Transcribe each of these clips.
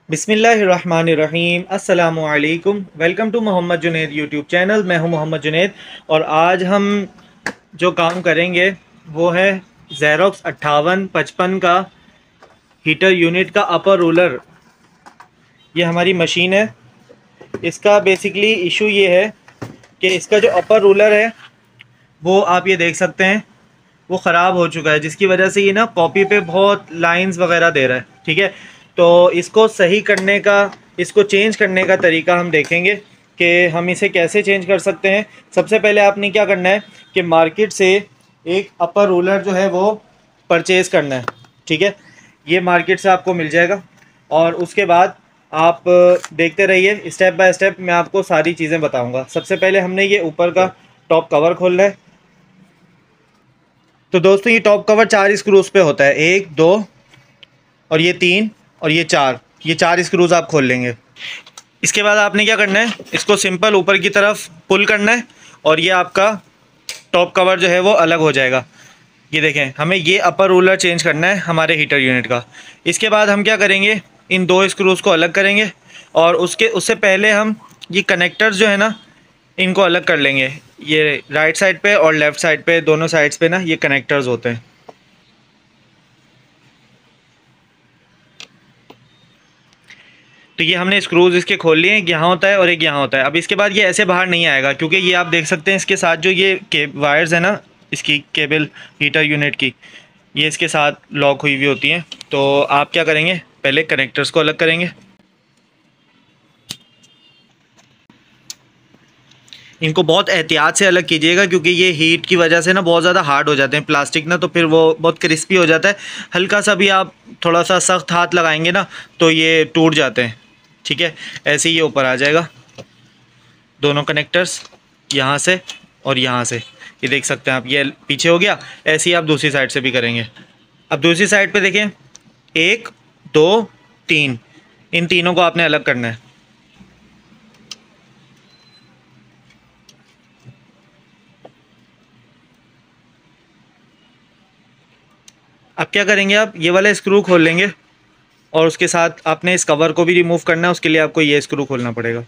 बिस्मिल्लाहिर्रहमानिर्रहीम अस्सलामुअलैकुम। Welcome to Mohammed Junaid YouTube channel. मैं हूं मोहम्मद जुनैद और आज हम जो काम करेंगे वो है ज़ेरोक्स 5855 का हीटर यूनिट का अपर रूलर। ये हमारी मशीन है। इसका बेसिकली इशू ये है कि इसका जो अपर रूलर है वो आप ये देख सकते हैं वो ख़राब हो चुका है, जिसकी वजह से ये ना कॉपी पे बहुत लाइंस वगैरह दे रहा है। ठीक है, तो इसको सही करने का, इसको चेंज करने का तरीका हम देखेंगे कि हम इसे कैसे चेंज कर सकते हैं। सबसे पहले आपने क्या करना है कि मार्केट से एक अपर रूलर जो है वो परचेज़ करना है। ठीक है, ये मार्केट से आपको मिल जाएगा और उसके बाद आप देखते रहिए, स्टेप बाय स्टेप मैं आपको सारी चीज़ें बताऊंगा। सबसे पहले हमने ये ऊपर का टॉप कवर खोलना है। तो दोस्तों ये टॉप कवर 4 स्क्रूज पे होता है, 1 2 और ये 3 और ये 4। ये 4 स्क्रूज आप खोल लेंगे। इसके बाद आपने क्या करना है, इसको सिंपल ऊपर की तरफ पुल करना है और ये आपका टॉप कवर जो है वो अलग हो जाएगा। ये देखें, हमें ये अपर रूलर चेंज करना है हमारे हीटर यूनिट का। इसके बाद हम क्या करेंगे, इन 2 स्क्रूज को अलग करेंगे और उससे पहले हम ये कनेक्टर्स जो है ना इनको अलग कर लेंगे। ये राइट साइड पे और लेफ़्ट साइड पे, दोनों साइड्स पे ना ये कनेक्टर्स होते हैं। तो ये हमने स्क्रूज इसके खोल लिए, एक यहाँ होता है और एक यहाँ होता है। अब इसके बाद ये ऐसे बाहर नहीं आएगा, क्योंकि ये आप देख सकते हैं इसके साथ जो ये वायर्स है ना, इसकी केबल हीटर यूनिट की, ये इसके साथ लॉक हुई हुई होती हैं। तो आप क्या करेंगे, पहले कनेक्टर्स को अलग करेंगे। इनको बहुत एहतियात से अलग कीजिएगा, क्योंकि ये हीट की वजह से ना बहुत ज़्यादा हार्ड हो जाते हैं प्लास्टिक ना, तो फिर वो बहुत क्रिस्पी हो जाता है। हल्का सा भी आप थोड़ा सा सख्त हाथ लगाएंगे ना तो ये टूट जाते हैं। ठीक है, ऐसे ही ये ऊपर आ जाएगा, दोनों कनेक्टर्स यहाँ से और यहाँ से। ये देख सकते हैं आप, ये पीछे हो गया। ऐसे ही आप दूसरी साइड से भी करेंगे। अब दूसरी साइड पे देखें, 1 2 3, इन तीनों को आपने अलग करना है। अब क्या करेंगे, आप ये वाला स्क्रू खोल लेंगे और उसके साथ आपने इस कवर को भी रिमूव करना है। उसके लिए आपको ये स्क्रू खोलना पड़ेगा।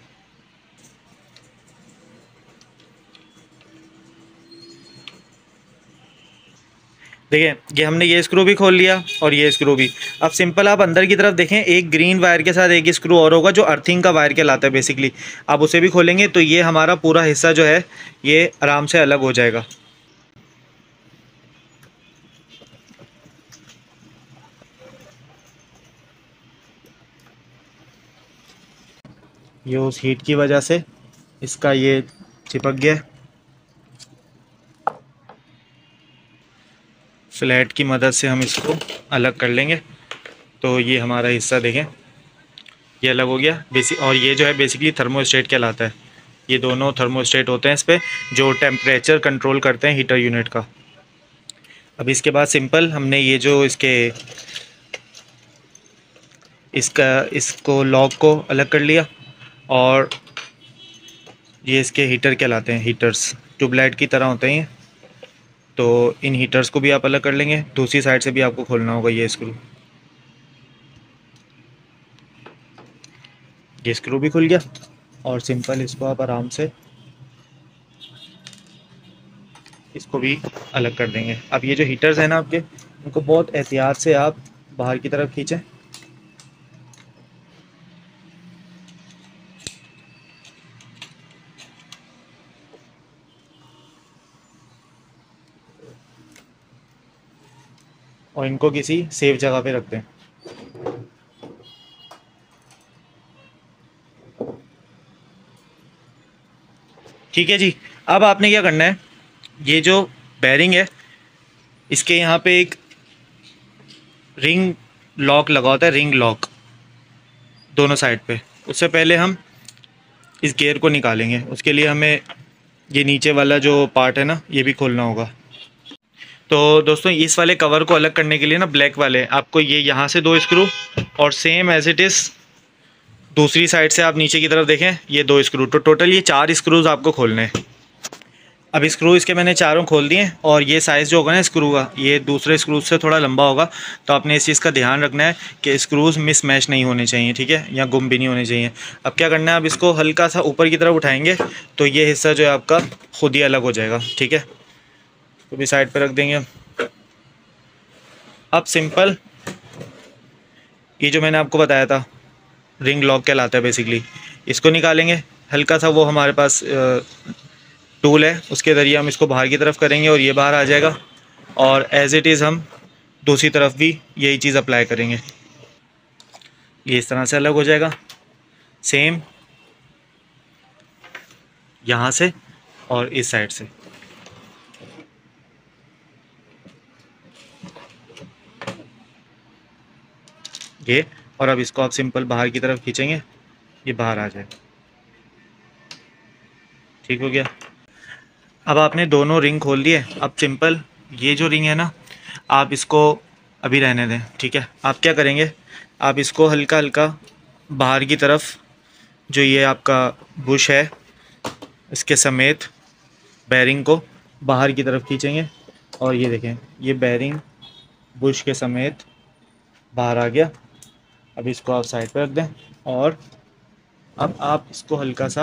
देखिए, ये हमने ये स्क्रू भी खोल लिया और ये स्क्रू भी। अब सिंपल आप अंदर की तरफ देखें, एक ग्रीन वायर के साथ एक स्क्रू और होगा जो अर्थिंग का वायर कहलाता है बेसिकली। आप उसे भी खोलेंगे तो ये हमारा पूरा हिस्सा जो है ये आराम से अलग हो जाएगा। ये उस हीट की वजह से इसका ये चिपक गया। फ्लैट की मदद से हम इसको अलग कर लेंगे। तो ये हमारा हिस्सा देखें, ये अलग हो गया और ये जो है बेसिकली थर्मोस्टेट कहलाता है। ये दोनों थर्मोस्टेट होते हैं इस पर, जो टेम्परेचर कंट्रोल करते हैं हीटर यूनिट का। अब इसके बाद सिंपल हमने ये जो इसको लॉक को अलग कर लिया और ये इसके हीटर कहलाते हैं। हीटर्स ट्यूबलाइट की तरह होते हैं, तो इन हीटर्स को भी आप अलग कर लेंगे। दूसरी साइड से भी आपको खोलना होगा ये स्क्रू। ये स्क्रू भी खुल गया और सिंपल इसको आप आराम से इसको भी अलग कर देंगे। अब ये जो हीटर्स हैं ना आपके, इनको बहुत एहतियात से आप बाहर की तरफ खींचें। और इनको किसी सेफ जगह पे रख दें। ठीक है जी, अब आपने क्या करना है, ये जो बैरिंग है इसके यहाँ पे एक रिंग लॉक लगा होता है, रिंग लॉक दोनों साइड पे। उससे पहले हम इस गियर को निकालेंगे, उसके लिए हमें ये नीचे वाला जो पार्ट है ना ये भी खोलना होगा। तो दोस्तों इस वाले कवर को अलग करने के लिए ना, ब्लैक वाले, आपको ये यहाँ से 2 स्क्रू और सेम एज इट इज़ दूसरी साइड से आप नीचे की तरफ देखें ये 2 स्क्रू। तो टोटल ये 4 स्क्रूज आपको खोलने हैं। अब स्क्रू इसके मैंने चारों खोल दिए और ये साइज़ जो होगा ना स्क्रू का, ये दूसरे स्क्रू से थोड़ा लंबा होगा, तो आपने इस चीज़ का ध्यान रखना है कि स्क्रूज़ मिसमैच नहीं होने चाहिए, ठीक है, या गुम भी नहीं होने चाहिए। अब क्या करना है, आप इसको हल्का सा ऊपर की तरफ उठाएंगे तो ये हिस्सा जो है आपका खुद ही अलग हो जाएगा, ठीक है। तो भी साइड पर रख देंगे। अब सिंपल ये जो मैंने आपको बताया था रिंग लॉक कहलाता है बेसिकली, इसको निकालेंगे। हल्का सा वो हमारे पास टूल है, उसके ज़रिए हम इसको बाहर की तरफ करेंगे और ये बाहर आ जाएगा। और एज़ इट इज़ हम दूसरी तरफ भी यही चीज़ अप्लाई करेंगे, ये इस तरह से अलग हो जाएगा। सेम यहाँ से और इस साइड से। ये और अब इसको आप सिंपल बाहर की तरफ खींचेंगे, ये बाहर आ जाएगा, ठीक हो गया। अब आपने दोनों रिंग खोल दिए। अब सिंपल ये जो रिंग है ना, आप इसको अभी रहने दें, ठीक है। आप क्या करेंगे, आप इसको हल्का हल्का बाहर की तरफ, जो ये आपका बुश है इसके समेत बैरिंग को बाहर की तरफ खींचेंगे और ये देखें, ये बैरिंग बुश के समेत बाहर आ गया। अब इसको आप साइड पर रख दें और अब आप इसको हल्का सा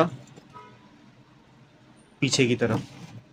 पीछे की तरफ,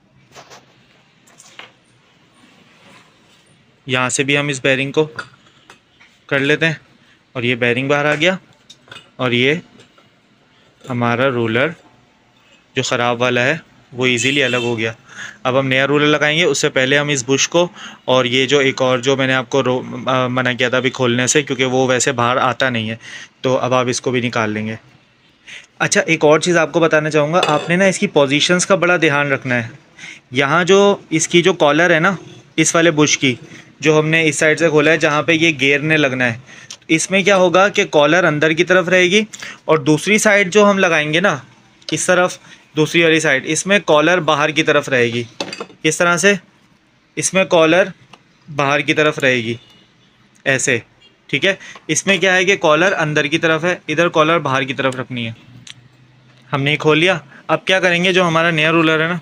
यहाँ से भी हम इस बैरिंग को कर लेते हैं और ये बैरिंग बाहर आ गया और ये हमारा रोलर जो ख़राब वाला है वो इजीली अलग हो गया। अब हम नया रोलर लगाएंगे, उससे पहले हम इस बुश को और ये जो एक और जो मैंने आपको मना किया था अभी खोलने से, क्योंकि वो वैसे बाहर आता नहीं है, तो अब आप इसको भी निकाल लेंगे। अच्छा, एक और चीज़ आपको बताना चाहूँगा, आपने ना इसकी पोजीशंस का बड़ा ध्यान रखना है। यहाँ जो इसकी जो कॉलर है ना, इस वाले बुश की जो हमने इस साइड से खोला है जहाँ पे ये गेयरने लगना है, इसमें क्या होगा कि कॉलर अंदर की तरफ रहेगी और दूसरी साइड जो हम लगाएंगे ना इस तरफ, दूसरी वाली साइड, इसमें कॉलर बाहर की तरफ रहेगी। इस तरह से इसमें कॉलर बाहर की तरफ रहेगी ऐसे, ठीक है। इसमें क्या है कि कॉलर अंदर की तरफ है, इधर कॉलर बाहर की तरफ रखनी है। हमने खोल लिया। अब क्या करेंगे, जो हमारा नया रूलर है ना,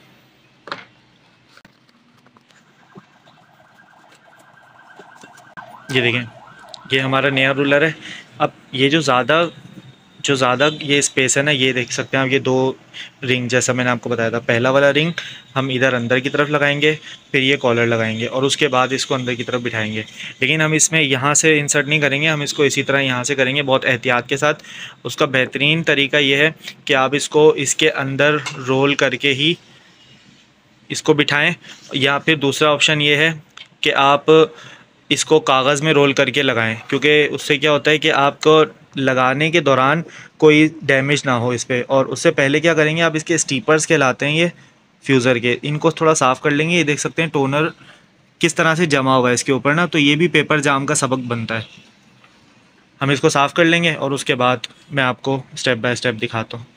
ये देखें, ये हमारा नया रूलर है। अब ये जो ज़्यादा ये स्पेस है ना, ये देख सकते हैं आप, ये दो रिंग जैसा मैंने आपको बताया था, पहला वाला रिंग हम इधर अंदर की तरफ लगाएंगे, फिर ये कॉलर लगाएंगे और उसके बाद इसको अंदर की तरफ बिठाएंगे। लेकिन हम इसमें यहाँ से इंसर्ट नहीं करेंगे, हम इसको इसी तरह यहाँ से करेंगे बहुत एहतियात के साथ। उसका बेहतरीन तरीका ये है कि आप इसको इसके अंदर रोल करके ही इसको बिठाएँ, या फिर दूसरा ऑप्शन ये है कि आप इसको कागज़ में रोल करके लगाएं, क्योंकि उससे क्या होता है कि आपको लगाने के दौरान कोई डैमेज ना हो इस पर। और उससे पहले क्या करेंगे, आप इसके स्टीपर्स कहलाते हैं ये फ्यूज़र के, इनको थोड़ा साफ़ कर लेंगे। ये देख सकते हैं टोनर किस तरह से जमा हुआ है इसके ऊपर ना, तो ये भी पेपर जाम का सबक बनता है। हम इसको साफ़ कर लेंगे और उसके बाद मैं आपको स्टेप बाय स्टेप दिखाता हूँ।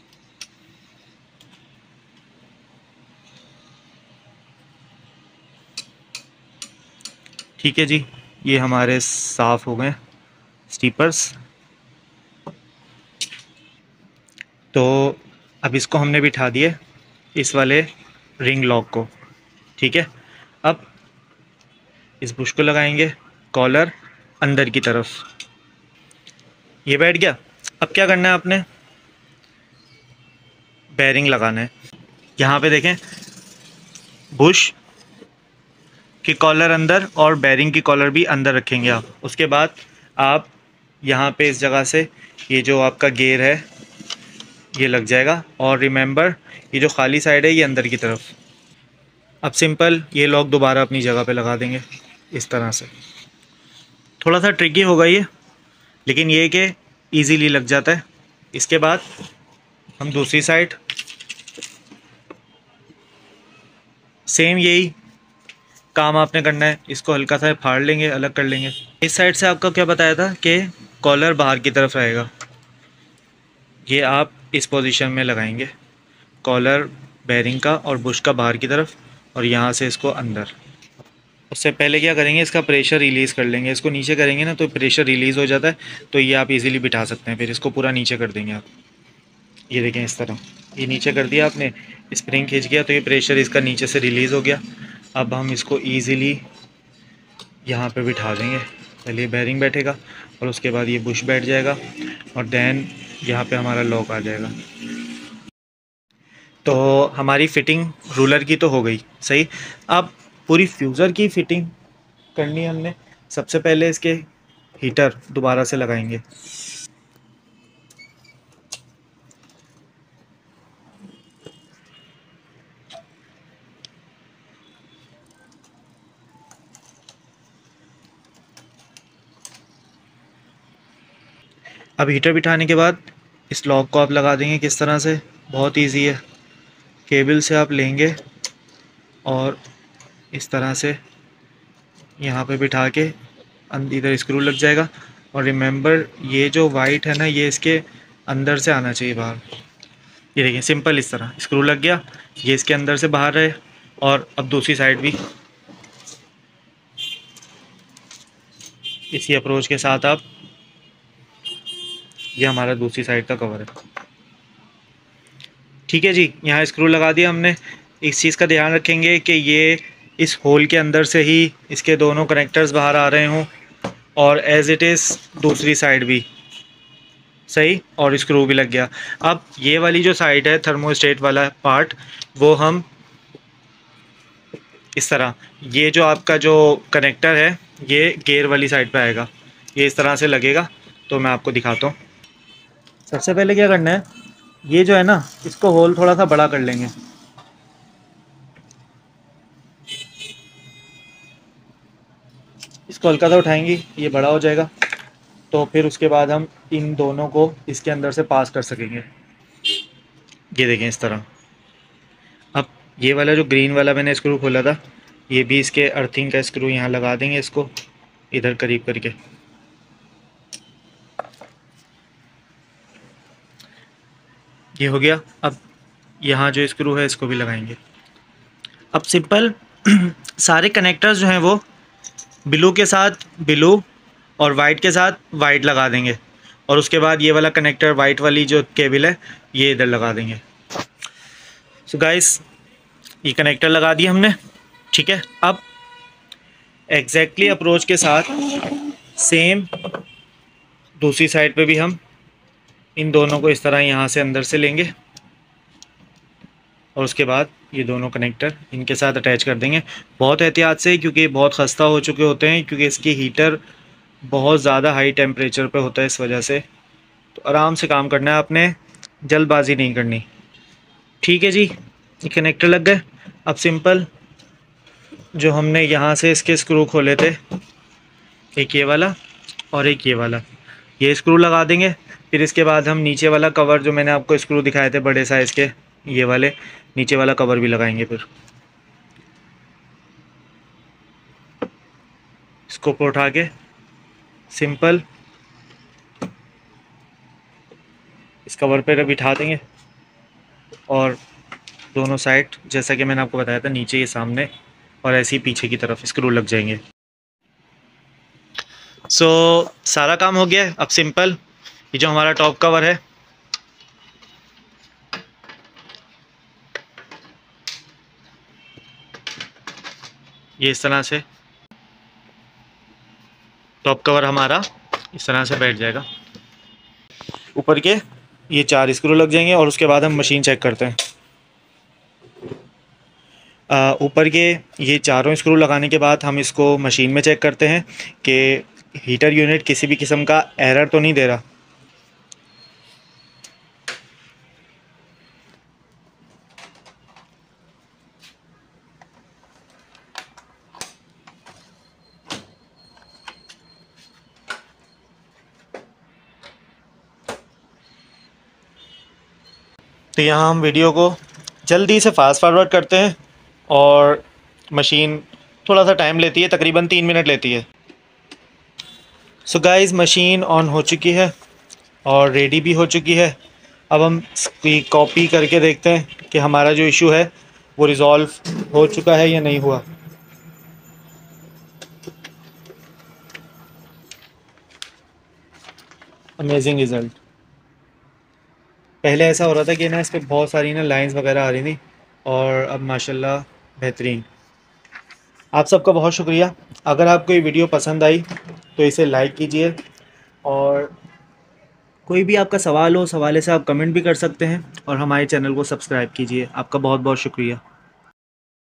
ठीक है जी, ये हमारे साफ़ हो गए स्टीपर्स। तो अब इसको हमने बिठा दिए इस वाले रिंग लॉक को, ठीक है। अब इस बुश को लगाएंगे, कॉलर अंदर की तरफ, ये बैठ गया। अब क्या करना है, आपने बैरिंग लगाना है। यहाँ पे देखें, बुश की कॉलर अंदर और बैरिंग की कॉलर भी अंदर रखेंगे आप। उसके बाद आप यहाँ पे इस जगह से ये जो आपका गियर है ये लग जाएगा, और रिमेंबर ये जो खाली साइड है ये अंदर की तरफ। अब सिंपल ये लॉक दोबारा अपनी जगह पे लगा देंगे इस तरह से। थोड़ा सा ट्रिकी होगा ये, लेकिन ये कि इजीली लग जाता है। इसके बाद हम दूसरी साइड सेम यही काम आपने करना है, इसको हल्का सा फाड़ लेंगे, अलग कर लेंगे। इस साइड से आपका क्या बताया था कि कॉलर बाहर की तरफ रहेगा, ये आप इस पोजीशन में लगाएंगे, कॉलर बैरिंग का और बुश का बाहर की तरफ, और यहाँ से इसको अंदर। उससे पहले क्या करेंगे, इसका प्रेशर रिलीज़ कर लेंगे। इसको नीचे करेंगे ना तो प्रेशर रिलीज़ हो जाता है, तो ये आप इजीली बिठा सकते हैं। फिर इसको पूरा नीचे कर देंगे आप, ये देखें इस तरह। ये नीचे कर दिया आपने, स्प्रिंग खींच गया तो ये प्रेशर इसका नीचे से रिलीज़ हो गया। अब हम इसको ईज़िली यहाँ पे बिठा देंगे। पहले ये बैरिंग बैठेगा और उसके बाद ये बुश बैठ जाएगा और देन यहाँ पे हमारा लॉक आ जाएगा। तो हमारी फ़िटिंग रूलर की तो हो गई सही। अब पूरी फ्यूज़र की फ़िटिंग करनी है हमने। सबसे पहले इसके हीटर दोबारा से लगाएंगे। अब हीटर बिठाने के बाद इस लॉक को आप लगा देंगे। किस तरह से? बहुत इजी है। केबल से आप लेंगे और इस तरह से यहाँ पे बिठा के इधर स्क्रू लग जाएगा। और रिमेंबर, ये जो वाइट है ना, ये इसके अंदर से आना चाहिए बाहर। ये देखिए सिंपल, इस तरह स्क्रू लग गया, ये इसके अंदर से बाहर रहे। और अब दूसरी साइड भी इसी अप्रोच के साथ आप, ये हमारा दूसरी साइड का कवर है। ठीक है जी, यहाँ स्क्रू लगा दिया हमने। इस चीज़ का ध्यान रखेंगे कि ये इस होल के अंदर से ही इसके दोनों कनेक्टर्स बाहर आ रहे हों और एज़ इट इज़ दूसरी साइड भी सही, और स्क्रू भी लग गया। अब ये वाली जो साइड है, थर्मोस्टेट वाला पार्ट, वो हम इस तरह, ये जो आपका जो कनेक्टर है ये गेयर वाली साइड पे आएगा, ये इस तरह से लगेगा। तो मैं आपको दिखाता हूँ। सबसे पहले क्या करना है, ये जो है ना, इसको होल थोड़ा सा बड़ा कर लेंगे। इसको हल्का सा उठाएंगे, ये बड़ा हो जाएगा। तो फिर उसके बाद हम इन दोनों को इसके अंदर से पास कर सकेंगे। ये देखें इस तरह। अब ये वाला जो ग्रीन वाला मैंने स्क्रू खोला था, ये भी इसके अर्थिंग का स्क्रू यहाँ लगा देंगे, इसको इधर करीब करके। ये हो गया। अब यहाँ जो स्क्रू है इसको भी लगाएंगे। अब सिंपल सारे कनेक्टर्स जो हैं वो ब्लू के साथ ब्लू और वाइट के साथ वाइट लगा देंगे। और उसके बाद ये वाला कनेक्टर, वाइट वाली जो केबल है, ये इधर लगा देंगे। सो गाइस, ये कनेक्टर लगा दिया हमने। ठीक है, अब एग्जैक्टली अप्रोच के साथ सेम दूसरी साइड पे भी हम इन दोनों को इस तरह यहाँ से अंदर से लेंगे और उसके बाद ये दोनों कनेक्टर इनके साथ अटैच कर देंगे। बहुत एहतियात से, क्योंकि बहुत खस्ता हो चुके होते हैं, क्योंकि इसकी हीटर बहुत ज़्यादा हाई टेम्परेचर पे होता है, इस वजह से। तो आराम से काम करना है आपने, जल्दबाजी नहीं करनी। ठीक है जी, ये कनेक्टर लग गए। अब सिंपल जो हमने यहाँ से इसके स्क्रू खोले थे, एक ये वाला और एक ये वाला, ये स्क्रू लगा देंगे। फिर इसके बाद हम नीचे वाला कवर, जो मैंने आपको स्क्रू दिखाए थे बड़े साइज़ के, ये वाले नीचे वाला कवर भी लगाएंगे। फिर इसको ऊपर उठा के सिंपल इस कवर पे बिठा देंगे और दोनों साइड, जैसा कि मैंने आपको बताया था, नीचे ये सामने और ऐसे ही पीछे की तरफ स्क्रू लग जाएंगे। सारा काम हो गया है। अब सिंपल ये जो हमारा टॉप कवर है, ये इस तरह से टॉप कवर हमारा इस तरह से बैठ जाएगा। ऊपर के ये 4 स्क्रू लग जाएंगे और उसके बाद हम मशीन चेक करते हैं। ऊपर के ये चारों स्क्रू लगाने के बाद हम इसको मशीन में चेक करते हैं कि हीटर यूनिट किसी भी किस्म का एरर तो नहीं दे रहा। तो यहाँ हम वीडियो को जल्दी से फास्ट फॉरवर्ड करते हैं और मशीन थोड़ा सा टाइम लेती है, तकरीबन 3 मिनट लेती है। सो गाइस, मशीन ऑन हो चुकी है और रेडी भी हो चुकी है। अब हम इसकी कॉपी करके देखते हैं कि हमारा जो इशू है वो रिज़ॉल्व हो चुका है या नहीं हुआ। Amazing result. पहले ऐसा हो रहा था कि ना इस पर बहुत सारी ना लाइंस वगैरह आ रही थी, और अब माशाल्लाह बेहतरीन। आप सबका बहुत शुक्रिया। अगर आपको ये वीडियो पसंद आई तो इसे लाइक कीजिए, और कोई भी आपका सवाल हो, सवाल से आप कमेंट भी कर सकते हैं, और हमारे चैनल को सब्सक्राइब कीजिए। आपका बहुत बहुत शुक्रिया।